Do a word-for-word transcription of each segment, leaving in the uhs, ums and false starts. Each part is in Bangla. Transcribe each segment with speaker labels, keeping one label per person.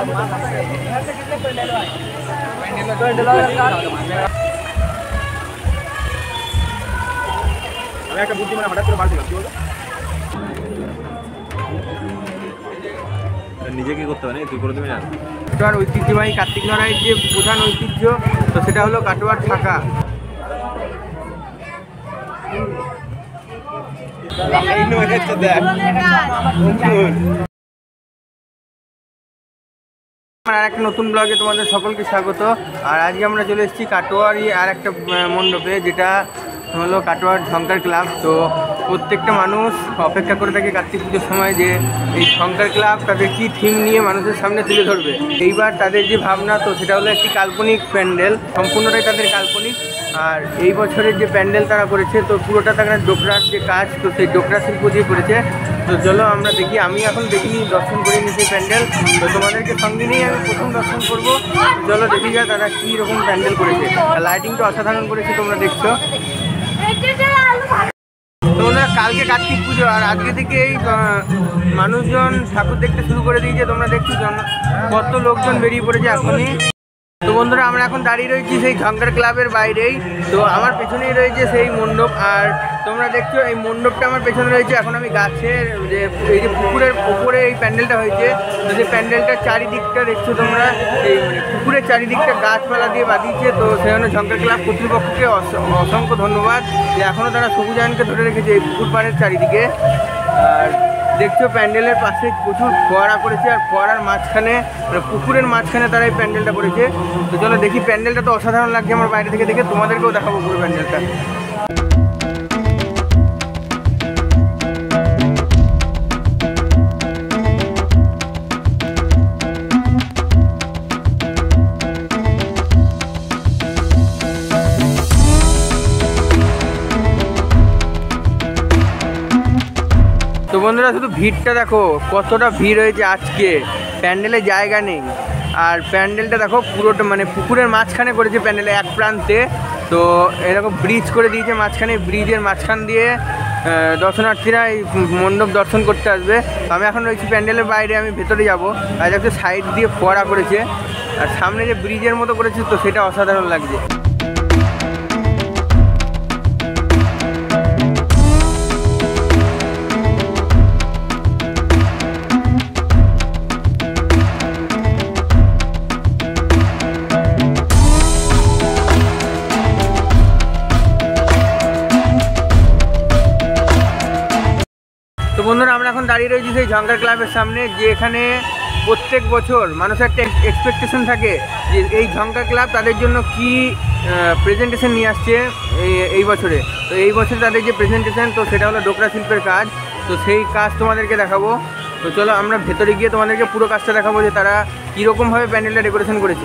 Speaker 1: একটা বুদ্ধি মানে হঠাৎ করে পাল্টে গেল নিজে কি করতে হবে না তুই করে দেবে না কাটোয়ার ঐতিহ্যবাহী কার্তিক লড়াইয়ের যে প্রধান ঐতিহ্য তো সেটা হলো কাটোয়ার থাকা। আর একটা নতুন ব্লগে তোমাদের সকলকে স্বাগত। আর আজকে আমরা চলে এসেছি কাটোয়ারই আর একটা মণ্ডপে, যেটা হলো কাটোয়ার ঝঙ্কার ক্লাব। তো প্রত্যেকটা মানুষ অপেক্ষা করে থাকে কার্তিক পুজোর সময় যে এই ঝঙ্কার ক্লাব তাদের কী থিম নিয়ে মানুষের সামনে তুলে ধরবে। এইবার তাদের যে ভাবনা তো সেটা হলো একটি কাল্পনিক প্যান্ডেল, সম্পূর্ণটাই তাদের কাল্পনিক। আর এই বছরের যে প্যান্ডেল তারা করেছে তো পুরোটা তারা ডোকরার যে কাজ তো সেই ডোকরা শিল্প দিয়ে করেছে। তো চলো আমরা দেখি, আমি এখন দেখিনি, দর্শন করে নিচ্ছি প্যান্ডেল। তো তোমাদেরকে সঙ্গে নিয়ে আমি প্রথম দর্শন করবো। চলো দেখি যা তারা কী রকম প্যান্ডেল করেছে। আর লাইটিংটা অসাধারণ করেছে, তোমরা দেখছো। তো ওনারা কালকে কার্তিক পুজো আর আজকে থেকে এই মানুষজন ঠাকুর দেখতে শুরু করে দিয়েছে। তোমরা দেখছো কত লোকজন বেরিয়ে পড়েছে এখনই। তো বন্ধুরা আমরা এখন দাঁড়িয়ে রয়েছি সেই ঝঙ্কার ক্লাবের বাইরেই। তো আমার পেছনেই রয়েছে সেই মণ্ডপ, আর তোমরা দেখছো এই মণ্ডপটা আমার পেছনে রয়েছে। এখন আমি গাছের যে এই যে পুকুরের উপরে এই প্যান্ডেলটা হয়েছে, তো সেই প্যান্ডেলটার চারিদিকটা দেখছো তোমরা, এই মানে পুকুরের চারিদিকটা গাছপালা দিয়ে বাঁধিয়েছে। তো সেজন্য ঝঙ্কার ক্লাব কর্তৃপক্ষকে অসংখ্য ধন্যবাদ যে এখনও তারা সবুজায়নকে ধরে রেখেছে এই পুকুর পাড়ের চারিদিকে। আর দেখছো প্যান্ডেলের পাশে প্রচুর ফোয়ারা করেছে, আর ফোয়ারার মাঝখানে মানে পুকুরের মাঝখানে তারা এই প্যান্ডেলটা করেছে। তো চলো দেখি, প্যান্ডেলটা তো অসাধারণ লাগছে আমার বাইরে থেকে দেখে, তোমাদেরকেও দেখাবো পুরো প্যান্ডেলটা। তো বন্ধুরা শুধু ভিড়টা দেখো, কতটা ভিড় হয়েছে আজকে, প্যান্ডেলে জায়গা নেই। আর প্যান্ডেলটা দেখো পুরোটা মানে পুকুরের মাঝখানে করেছে প্যান্ডেলে এক প্রান্তে। তো এরকম ব্রিজ করে দিয়েছে মাঝখানে, ব্রিজের মাঝখান দিয়ে দর্শনার্থীরা এই মণ্ডপ দর্শন করতে আসবে। তো আমি এখন রয়েছি প্যান্ডেলের বাইরে, আমি ভেতরে যাব। আর দেখতে সাইড দিয়ে ফোয়ারা করেছে, আর সামনে যে ব্রিজের মতো করেছে তো সেটা অসাধারণ লাগছে। তো বন্ধুরা আমরা এখন দাঁড়িয়ে রয়েছি সেই ঝঙ্কার ক্লাবের সামনে, যে এখানে প্রত্যেক বছর মানুষের একটা এক্সপেকটেশন থাকে যে এই ঝঙ্কার ক্লাব তাদের জন্য কি প্রেজেন্টেশন নিয়ে আসছে এই বছরে। তো এই বছর তাদের যে প্রেজেন্টেশন তো সেটা হলো ডোকরা শিল্পের কাজ। তো সেই কাজ তোমাদেরকে দেখাবো। তো চলো আমরা ভেতরে গিয়ে তোমাদেরকে পুরো কাজটা দেখাবো যে তারা কীরকমভাবে প্যান্ডেলটা ডেকোরেশন করেছে।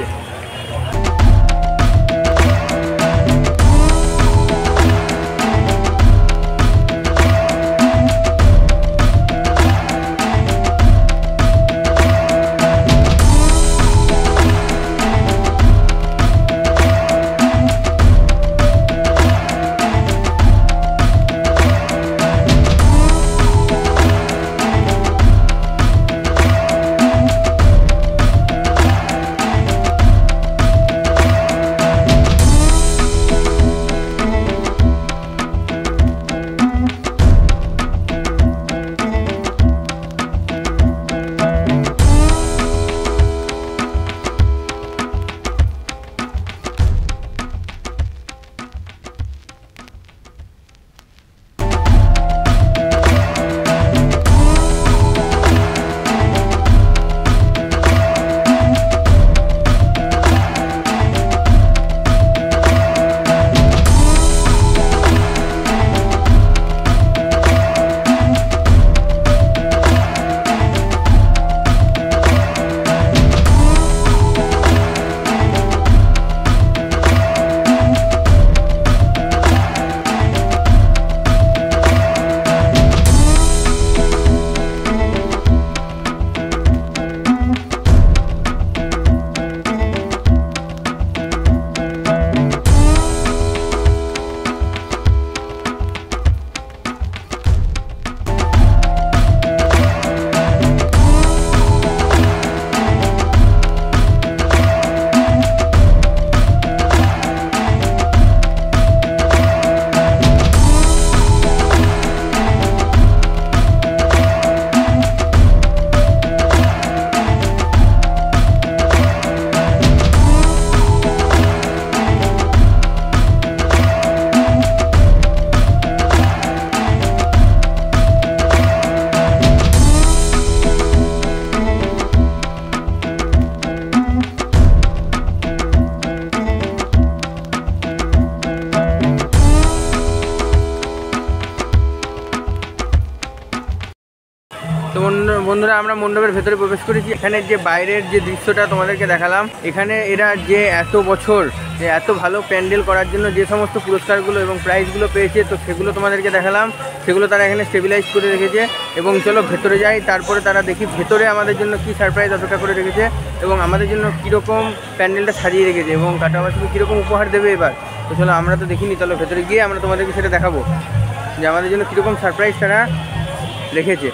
Speaker 1: আমরা মণ্ডপের ভেতরে প্রবেশ করেছি। এখানে যে বাইরের যে দৃশ্যটা তোমাদেরকে দেখালাম, এখানে এরা যে এত বছর যে এত ভালো প্যান্ডেল করার জন্য যে সমস্ত পুরস্কারগুলো এবং প্রাইজগুলো পেয়েছে, তো সেগুলো তোমাদেরকে দেখালাম। সেগুলো তারা এখানে স্টেবিলাইজ করে রেখেছে। এবং চলো ভেতরে যাই, তারপরে তারা দেখি ভেতরে আমাদের জন্য কি সারপ্রাইজ অপেক্ষা করে রেখেছে এবং আমাদের জন্য কীরকম প্যান্ডেলটা সাজিয়ে রেখেছে এবং কাটোয়াবাসীকে কীরকম উপহার দেবে এবার। তো চলো আমরা তো দেখিনি, চলো ভেতরে গিয়ে আমরা তোমাদেরকে সেটা দেখাবো যে আমাদের জন্য কীরকম সারপ্রাইজ তারা রেখেছে।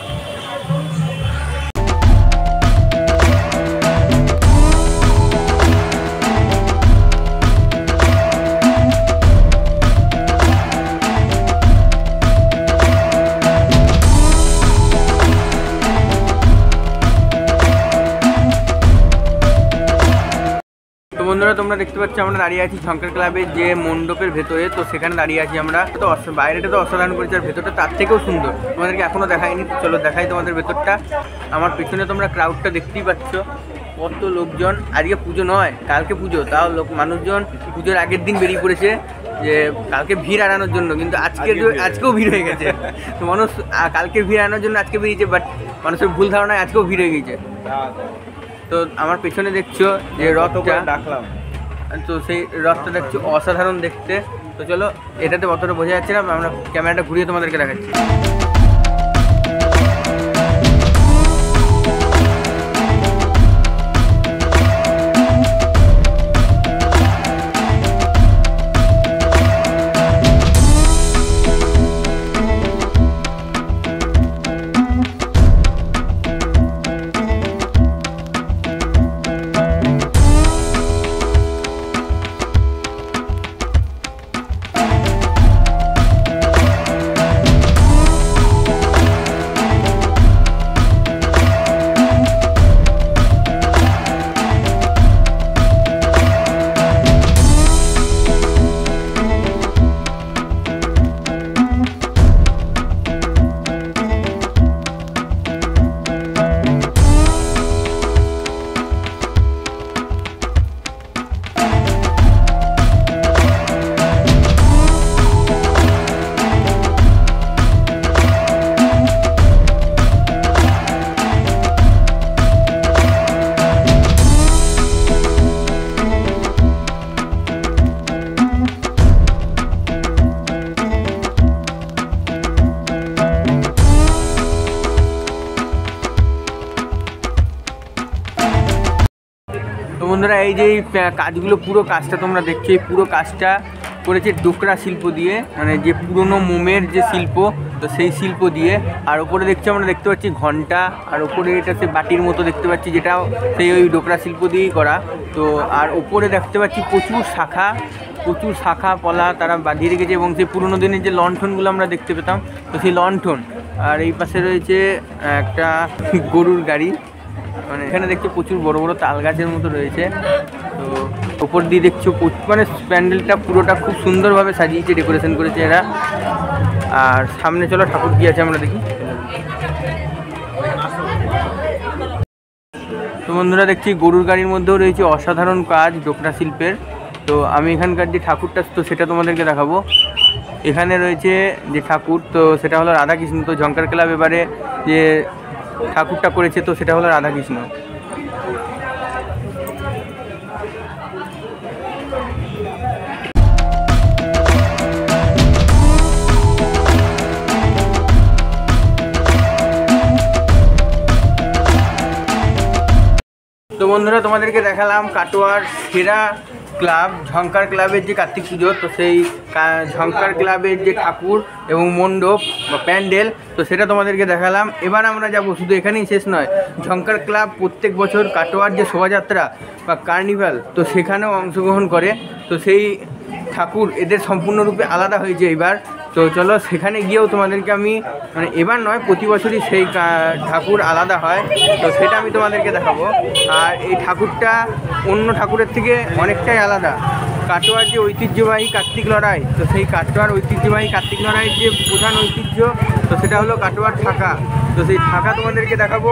Speaker 1: তো বন্ধুরা তোমরা দেখতে পাচ্ছ আমরা দাঁড়িয়ে আছি ঝঙ্কার ক্লাবের যে মণ্ডপের ভেতরে। তো সেখানে দাঁড়িয়ে আছি আমরা। তো বাইরেটা তো অসাধারণ করেছে, আর ভেতরটা তার থেকেও সুন্দর। তোমাদেরকে এখনও দেখাইনি, চলো দেখাই তোমাদের ভেতরটা। আমার পেছনে তোমরা ক্রাউডটা দেখতেই পাচ্ছ, কত লোকজন। আজকে পুজো নয়, কালকে পুজো, তাও লোক মানুষজন পুজোর আগের দিন বেরিয়ে পড়েছে যে কালকে ভিড় এড়ানোর জন্য, কিন্তু আজকে আজকেও ভিড় হয়ে গেছে। তো মানুষ কালকে ভিড় এড়ানোর জন্য আজকে বেরিয়েছে, বাট মানুষের ভুল ধারণায় আজকেও ভিড় হয়ে গেছে। তো আমার পেছনে দেখছো যে রথটা ডাকলাম, তো সেই রথটা দেখছো অসাধারণ দেখতে। তো চলো, এটাতে অতটা বোঝা যাচ্ছে না, আমরা ক্যামেরাটা ঘুরিয়ে তোমাদেরকে দেখাচ্ছি। তো বন্ধুরা এই যে কাজগুলো, পুরো কাজটা তোমরা দেখছো, এই পুরো কাজটা করেছে ডোকরা শিল্প দিয়ে, মানে যে পুরনো মোমের যে শিল্প, তো সেই শিল্প দিয়ে। আর ওপরে দেখছি আমরা দেখতে পাচ্ছি ঘন্টা, আর ওপরে এটা সে বাটির মতো দেখতে পাচ্ছি, যেটাও সেই ওই ডোকরা শিল্প দিয়েই করা। তো আর ওপরে দেখতে পাচ্ছি প্রচুর শাখা, প্রচুর শাখা পলা তারা বাঁধিয়ে রেখেছে, এবং সেই পুরনো দিনের যে লণ্ঠনগুলো আমরা দেখতে পেতাম, তো সেই লণ্ঠন। আর এই পাশে রয়েছে একটা গরুর গাড়ি, মানে এখানে দেখছো প্রচুর বড় বড় তাল গাছের মতো রয়েছে। তো ওপর দিয়ে দেখছো মানে প্যান্ডেলটা পুরোটা খুব সুন্দরভাবে সাজিয়েছে, ডেকোরেশন করেছে এরা। আর সামনে চলো ঠাকুর কি আছে আমরা দেখি। তো বন্ধুরা দেখছি গরুর গাড়ির মধ্যেও রয়েছে অসাধারণ কাজ ডোকরা শিল্পের। তো আমি এখানকার যে ঠাকুরটা, তো সেটা তোমাদেরকে দেখাবো। এখানে রয়েছে যে ঠাকুর, তো সেটা হলো রাধাকৃষ্ণ। তো ঝঙ্কার ক্লাব এবারে যে ঠাকুরটা করেছে, তো সেটা হলো রাধাকৃষ্ণ। তো বন্ধুরা তোমাদেরকে দেখালাম কাটোয়ার সেরা ক্লাব ঝঙ্কার ক্লাবের যে কার্তিক পুজো, তো সেই ঝঙ্কার ক্লাবের যে ঠাকুর এবং মণ্ডপ বা প্যান্ডেল, তো সেটা তোমাদেরকে দেখালাম। এবার আমরা যাব, শুধু এখানেই শেষ নয়, ঝঙ্কার ক্লাব প্রত্যেক বছর কাটোয়ার যে শোভাযাত্রা বা কার্নিভাল, তো সেখানেও অংশগ্রহণ করে। তো সেই ঠাকুর এদের সম্পূর্ণরূপে আলাদা হয়েছে এবার। তো চলো সেখানে গিয়েও তোমাদেরকে আমি, মানে এবার নয় প্রতি বছরই সেই ঠাকুর আলাদা হয়, তো সেটা আমি তোমাদেরকে দেখাবো। আর এই ঠাকুরটা অন্য ঠাকুরের থেকে অনেকটাই আলাদা। কাটোয়ার যে ঐতিহ্যবাহী কার্তিক লড়াই, তো সেই কাটোয়ার ঐতিহ্যবাহী কার্তিক লড়াইয়ের যে প্রধান ঐতিহ্য, তো সেটা হলো কাটোয়ার থাকা। তো সেই থাকা তোমাদেরকে দেখাবো।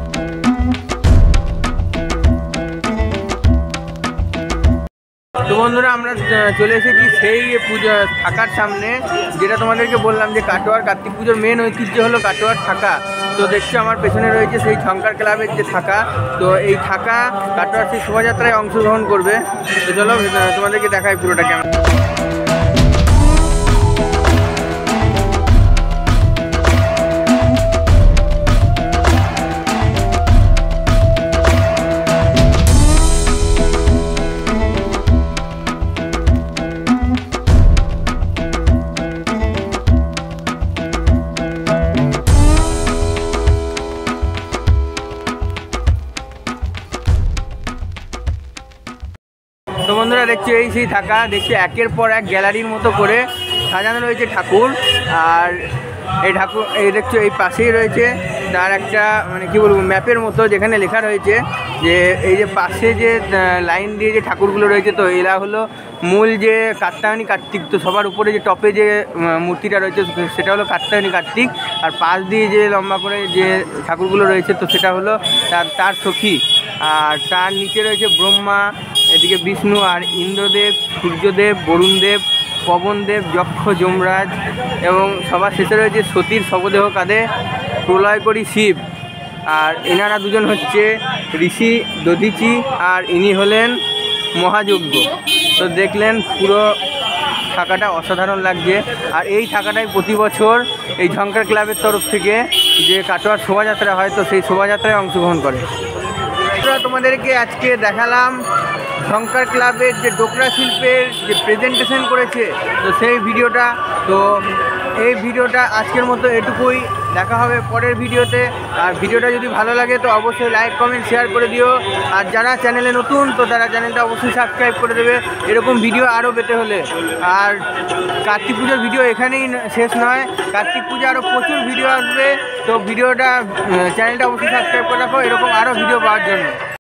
Speaker 1: তো বন্ধুরা আমরা চলে এসেছি সেই পুজো থাকার সামনে, যেটা তোমাদেরকে বললাম যে কাটোয়ার কার্তিক পুজোর মেন ঐতিহ্য হলো কাটোয়ার থাকা। তো দেখছো আমার পেছনে রয়েছে সেই ঝঙ্কার ক্লাবের যে থাকা। তো এই থাকা কাটোয়ার সেই শোভাযাত্রায় অংশগ্রহণ করবে। তো চলো তোমাদেরকে দেখাই পুরোটা কেমন। তো বন্ধুরা দেখছি এই সেই থাকা, দেখছি একের পর এক গ্যালারির মতো করে সাজানো রয়েছে ঠাকুর। আর এই ঠাকুর এই দেখছো এই পাশেই রয়েছে তার একটা মানে কি বলবো ম্যাপের মতো, যেখানে লেখা রয়েছে যে এই যে পাশে যে লাইন দিয়ে যে ঠাকুরগুলো রয়েছে, তো এরা হলো মূল যে কাত্যায়নী কার্তিক। তো সবার উপরে যে টপে যে মূর্তিটা রয়েছে সেটা হলো কাত্যায়নী কার্তিক, আর পাশ দিয়ে যে লম্বা করে যে ঠাকুরগুলো রয়েছে তো সেটা হলো তার তার সখী। আর তার নিচে রয়েছে ব্রহ্মা, এদিকে বিষ্ণু, আর ইন্দ্রদেব, সূর্যদেব, বরুণদেব, পবনদেব, যক্ষ, যমরাজ, এবং সবার শেষে রয়েছে সতীর শবদেহ কাঁধে প্রলয়করী শিব। আর এনারা দুজন হচ্ছে ঋষি দধিচি, আর ইনি হলেন মহাযজ্ঞ। তো দেখলেন পুরো থাকাটা অসাধারণ লাগছে। আর এই থাকাটাই প্রতি বছর এই ঝঙ্কার ক্লাবের তরফ থেকে যে কাটোয়ার শোভাযাত্রা হয়, তো সেই শোভাযাত্রায় অংশগ্রহণ করে। তোমাদেরকে আজকে দেখালাম ঝঙ্কার ক্লাবের যে ডোকরা শিল্পের যে প্রেজেন্টেশন করেছে, তো সেই ভিডিওটা। তো এই ভিডিওটা আজকের মতো এটুকুই, দেখা হবে পরের ভিডিওতে। আর ভিডিওটা যদি ভালো লাগে তো অবশ্যই লাইক কমেন্ট শেয়ার করে দিও। আর যারা চ্যানেলে নতুন তো তারা চ্যানেলটা অবশ্যই সাবস্ক্রাইব করে দেবে এরকম ভিডিও আরও পেতে হলে। আর কার্তিক পুজোর ভিডিও এখানেই শেষ নয়, কার্তিক পুজো আরও প্রচুর ভিডিও আসবে। তো ভিডিওটা চ্যানেলটা অবশ্যই সাবস্ক্রাইব করে রাখো এরকম আরও ভিডিও পাওয়ার জন্য।